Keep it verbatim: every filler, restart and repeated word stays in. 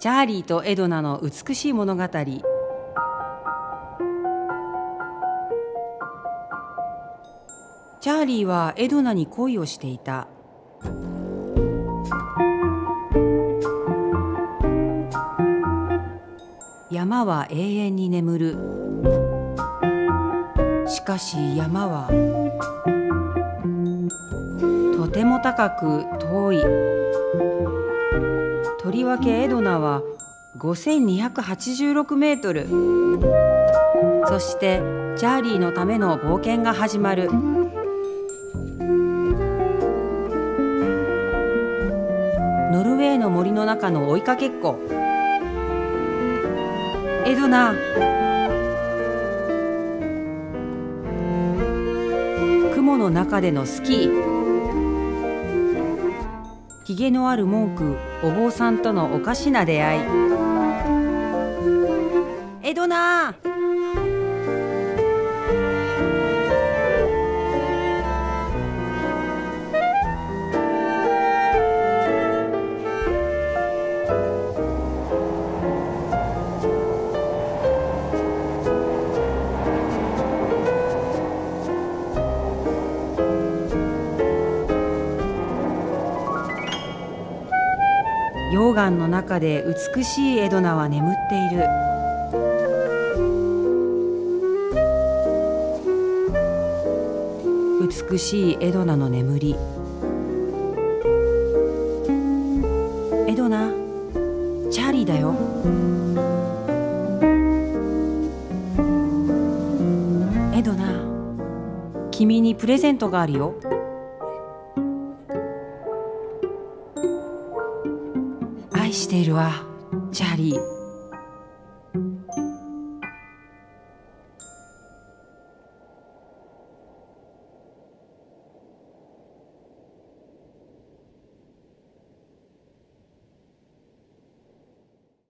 チャーリーとエドナの美しい物語。チャーリーはエドナに恋をしていた。山は永遠に眠る。しかし山はとても高く遠い。とりわけエドナはごせんにひゃくはちじゅうろくメートル。そしてチャーリーのための冒険が始まる。ノルウェーの森の中の追いかけっこ。エドナ、雲の中でのスキー。ひげのある文句お坊さんとのおかしな出会い。エドナ、溶岩の中で美しいエドナは眠っている。美しいエドナの眠り。エドナ、チャーリーだよ。エドナ、君にプレゼントがあるよ。愛しているわ、チャーリー。